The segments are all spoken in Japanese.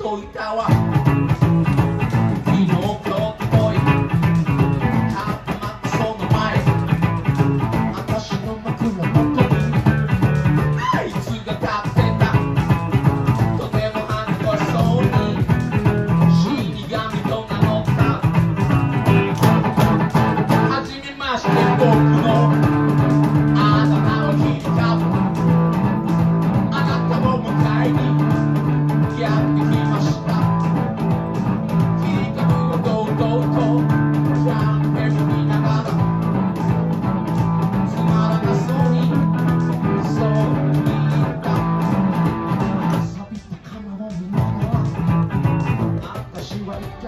といたわ。昨日今日とぽい固まったその前、私の枕元にあいつが立ってた。とても恥ずかしそうに死神と名乗った。はじめまして、僕のあだ名はヒーカップ。あなたを迎えにやってきました。ヒーカップを堂々とキャンペーン見ながらつまらなそうにそう言った。錆びた釜を見ながら私は言った。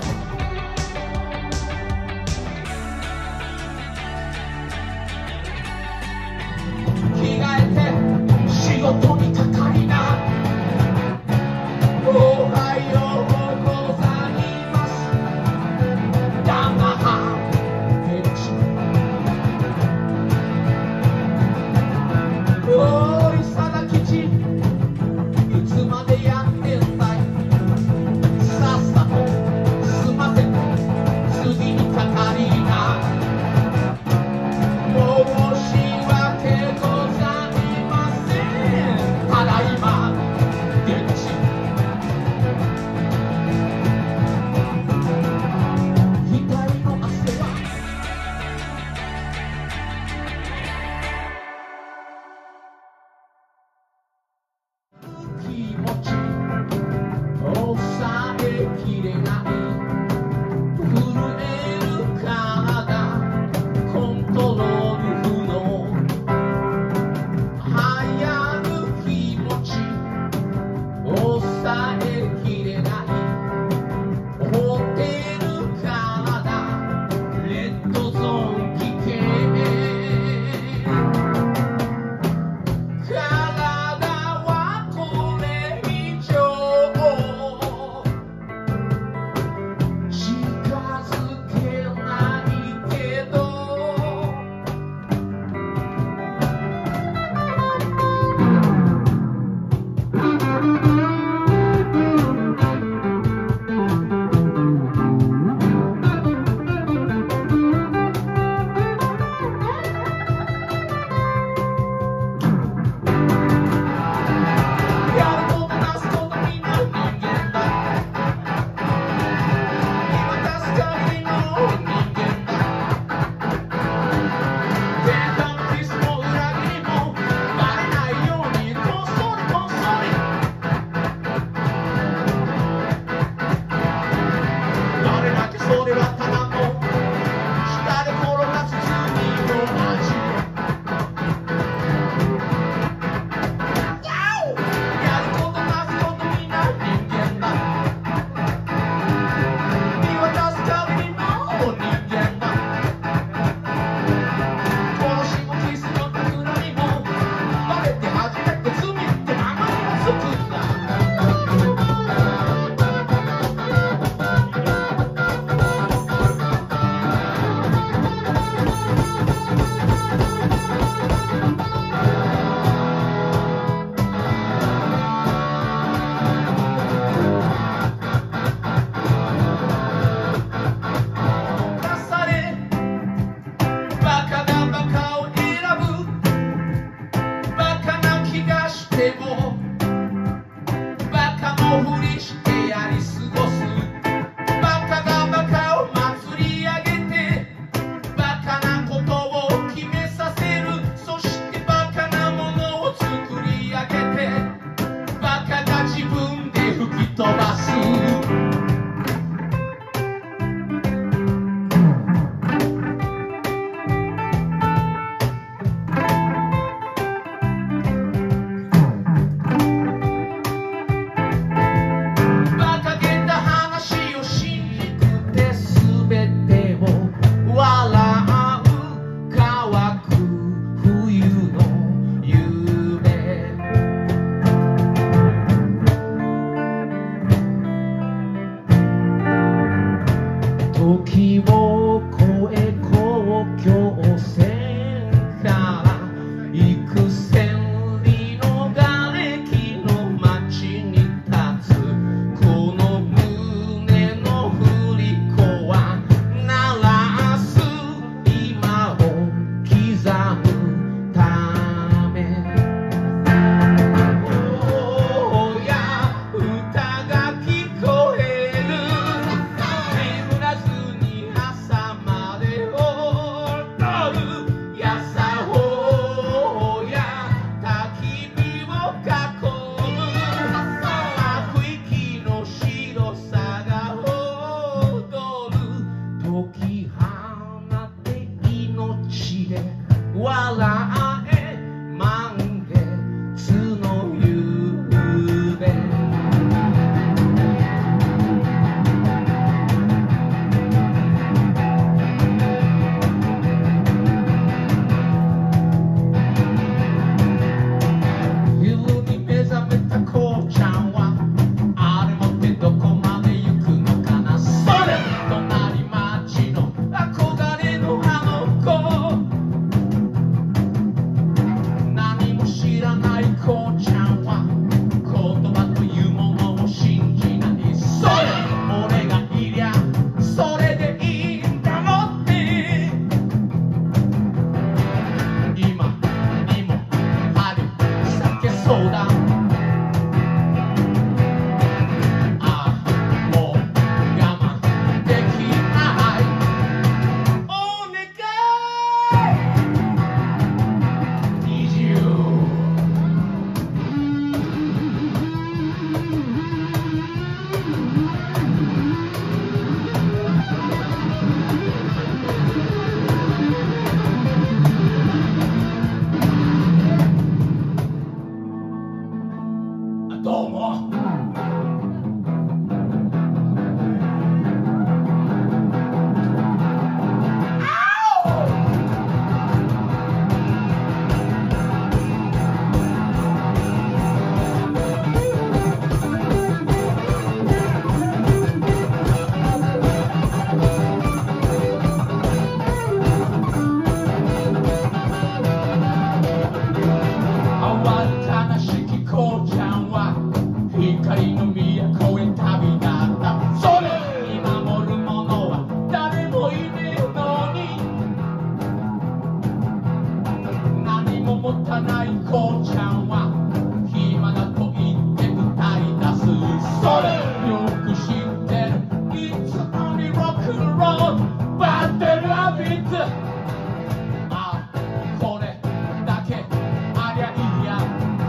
笑え満月の夕べ昼に目覚めたこうちゃんはあれ持ってどこまで行くのかな。それ隣町の憧れのあの子、何も知らないこうちゃんは言葉というものを信じない。それ俺がいりゃそれでいいんだろって、今にも針裂けそうだ。どうも。哀しきこうちゃんは光の都へ旅立った。それに守るものは誰もいねえのに、何も持たないこうちゃんは暇だと言って歌い出す。それよく知ってる It's only rock and roll Battle of it。 ああこれだけありゃいいや。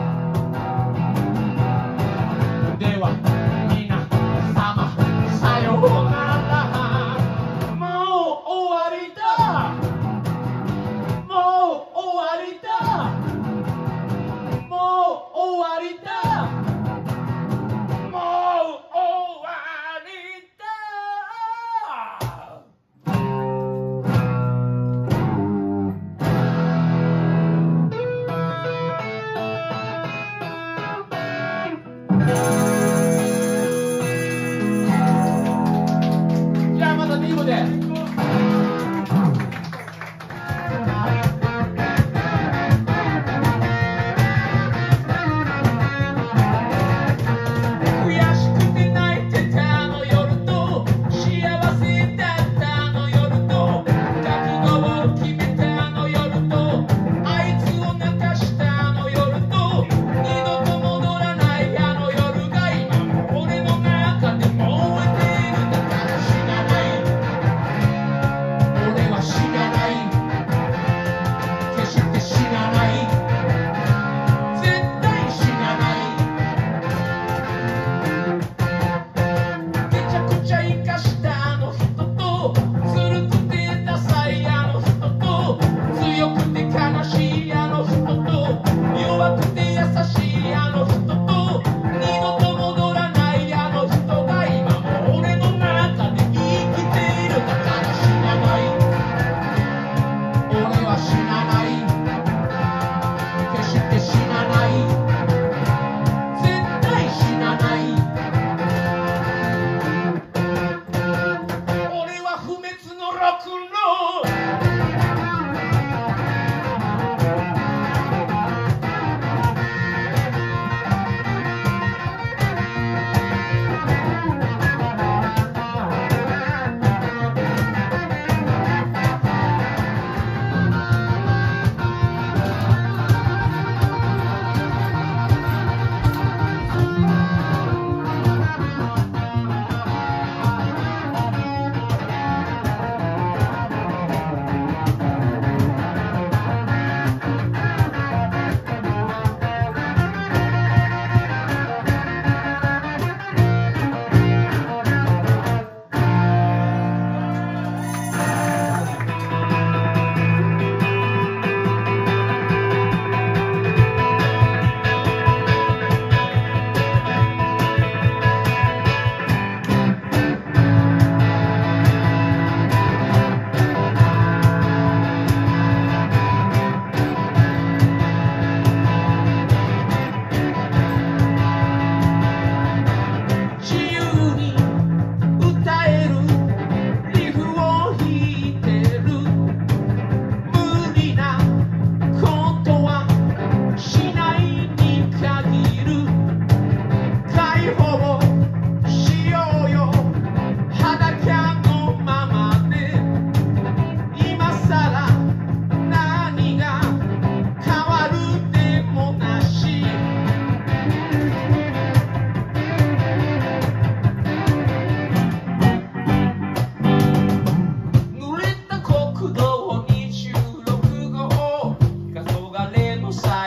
では皆様さようなら。もう終わりだ。もう終わりだ。もう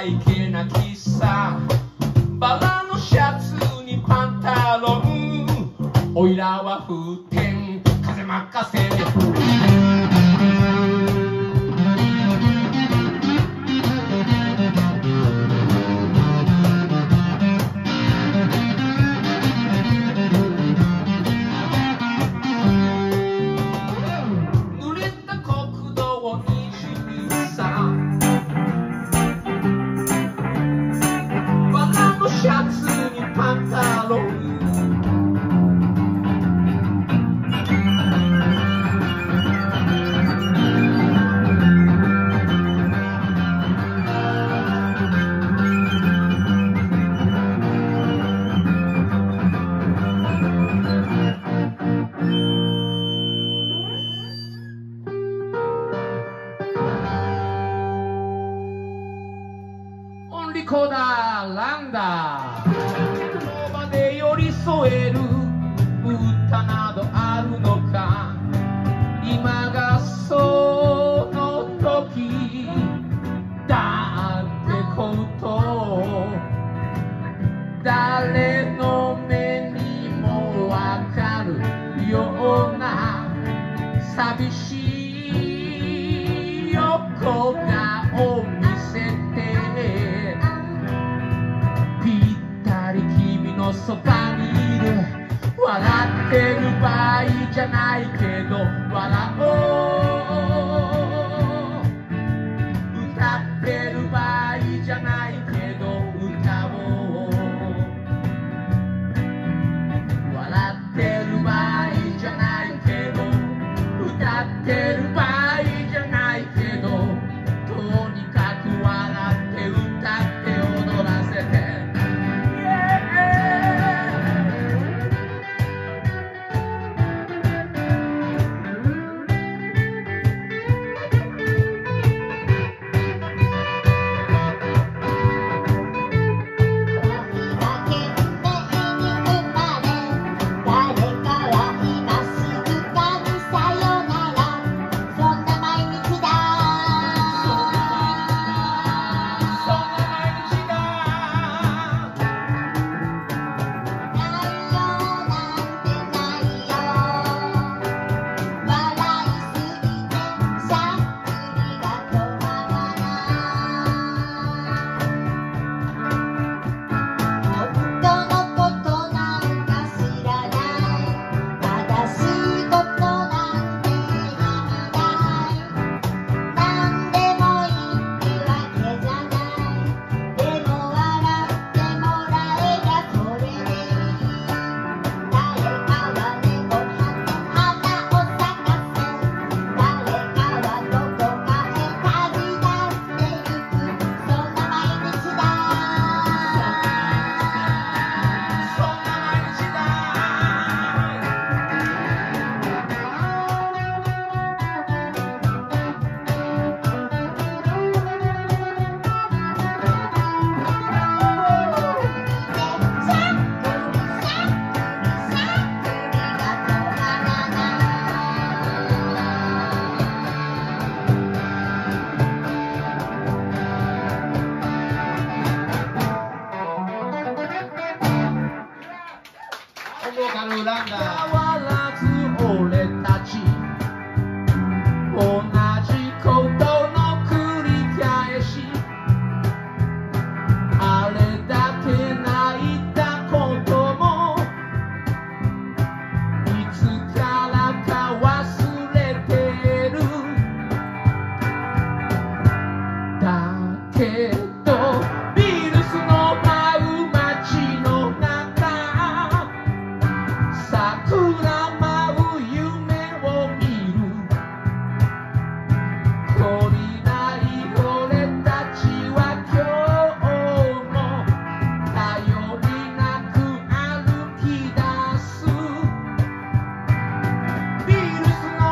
イケな喫茶バラのシャツにパンタロンおいらは風天風任せ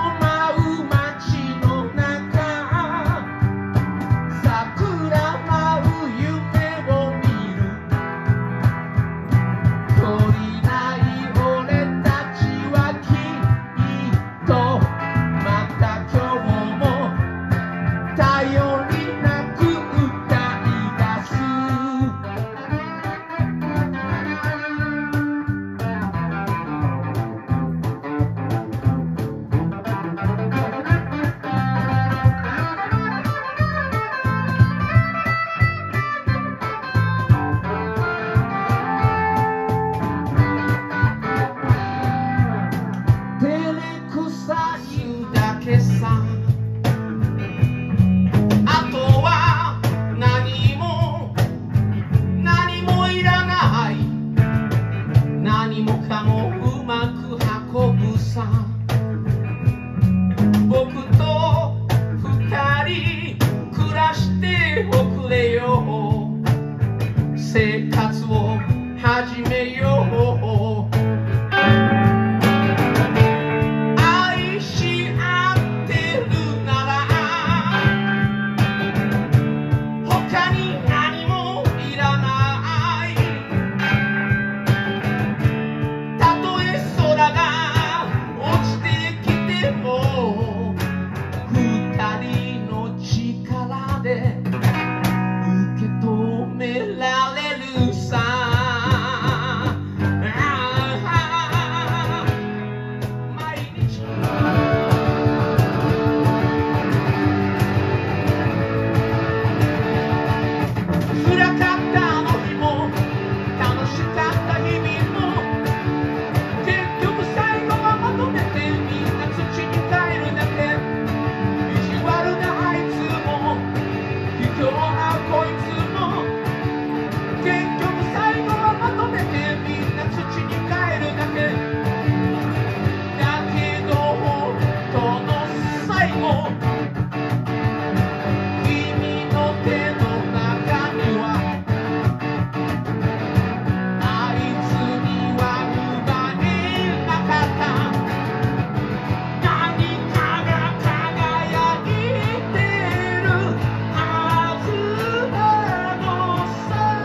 「 どなこいつも結局最後はまとめてみんな土に帰るだけだけど本当の最後君の手の中にはあいつには奪えなかった何かが輝いてるはずなのさ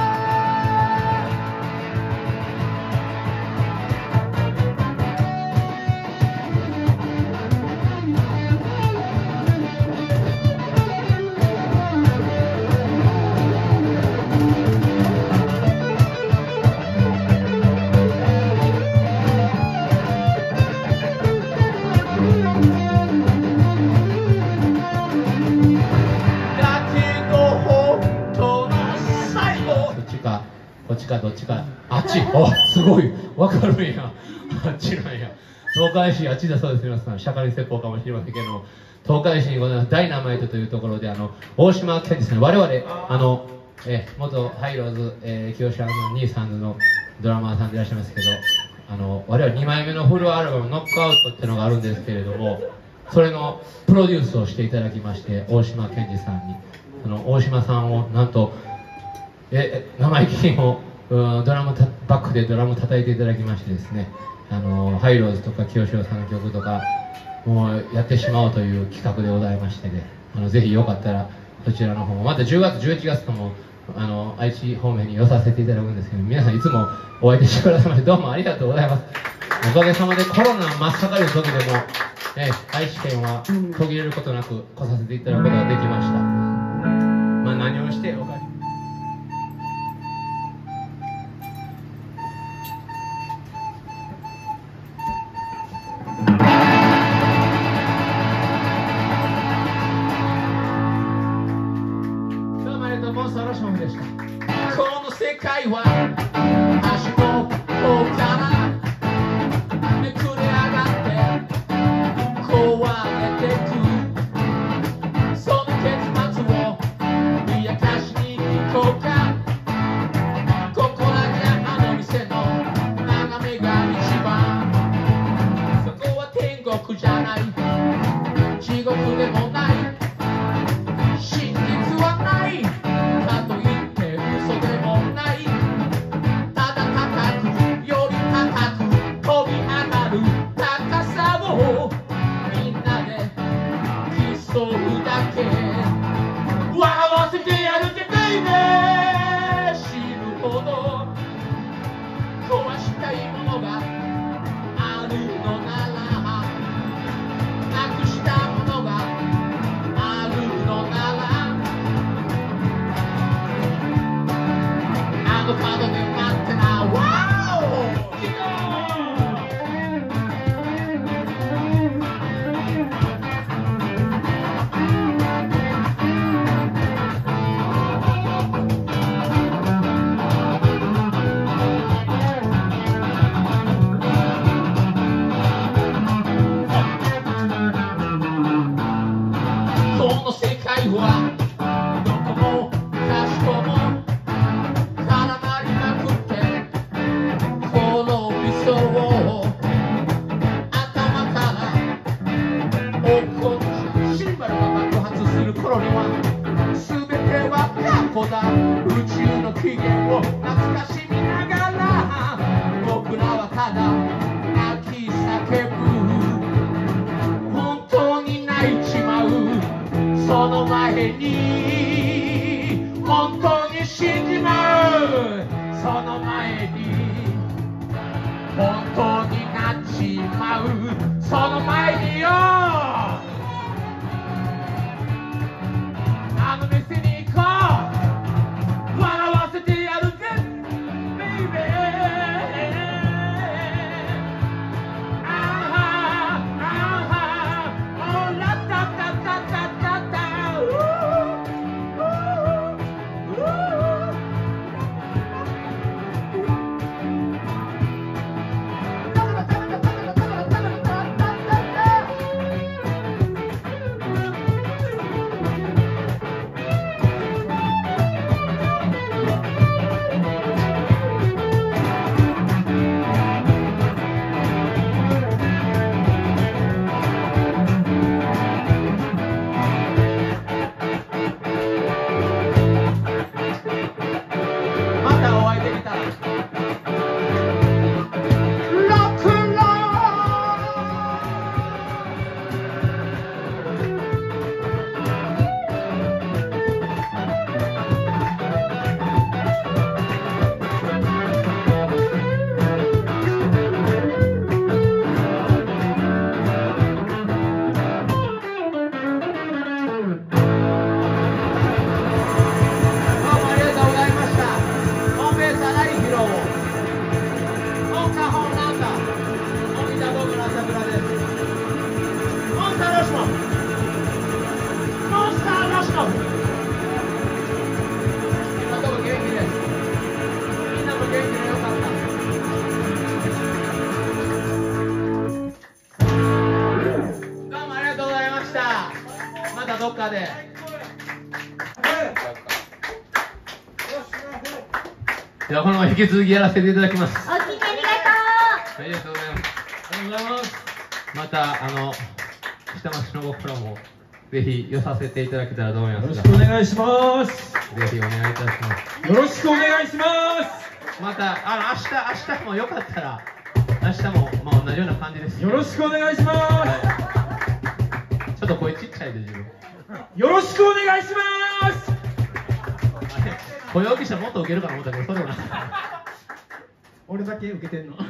だけど本当の最後こっちかどっちかあっちすごいわかるんやあっちなんや東海市あっちだそうです皆さん釈迦に説法かもしれませんけど東海市にございますダイナマイトというところで大島健二さん我々元ハイローズ、清志兄さんのドラマーさんでいらっしゃいますけど我々2枚目のフルアルバム「ノックアウト」っていうのがあるんですけれどもそれのプロデュースをしていただきまして大島健二さんに大島さんをなんと生意気にもドラムバックでドラム叩いていただきましてですねハイローズとか清志郎さんの曲とかもうやってしまおうという企画でございましてねぜひよかったらそちらの方もまた10月11月とも愛知方面に寄させていただくんですけど皆さんいつもお相手してくださいましてどうもありがとうございますおかげさまでコロナ真っ盛りの時でも、愛知県は途切れることなく来させていただくことができましたまあ何をしておかげこの世界は足の方からめくれ上がって壊れてくその結末を癒かしに行こうかここだけあの店の眺めが一番そこは天国じゃない地獄でもない真実はないかといって嘘でもないただ高くより高く飛び上がる高さをみんなで競うだけ笑わせてやるぜベイベー死ぬほど壊したいものがあるのならなくしたものがあるのならあの角で待ってなワーオこの世界はどこもかしこも絡まりまくって転びそう頭から落っこちシンバルが爆発する頃には全ては過去だ宇宙の起源を懐かしみながら僕らはただ泣き叫ぶ本当に泣いちまうその前に本当に死んじまうその前に本当になっちまうその前によあの店に行こう笑わせてやるぜベイベーではこのまま引き続きやらせていただきます。 お聞きありがありがとうございます。ありがとうございます。また下町の僕らもぜひ寄させていただけたらと思います。 よろしくお願いします。 ぜひお願いいたします。 よろしくお願いします。 また明日もよかったら明日も同じような感じです。 よろしくお願いします。 ちょっと声ちっちゃいで自分。 よろしくお願いします。 声大きしたらもっと受けるかな思ったけどそうでもない。 俺だけ受けてんの。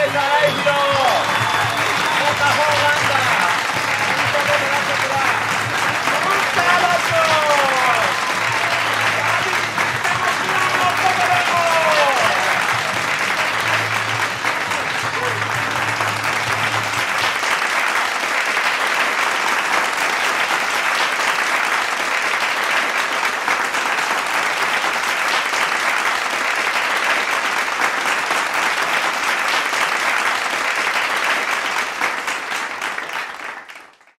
イバイ。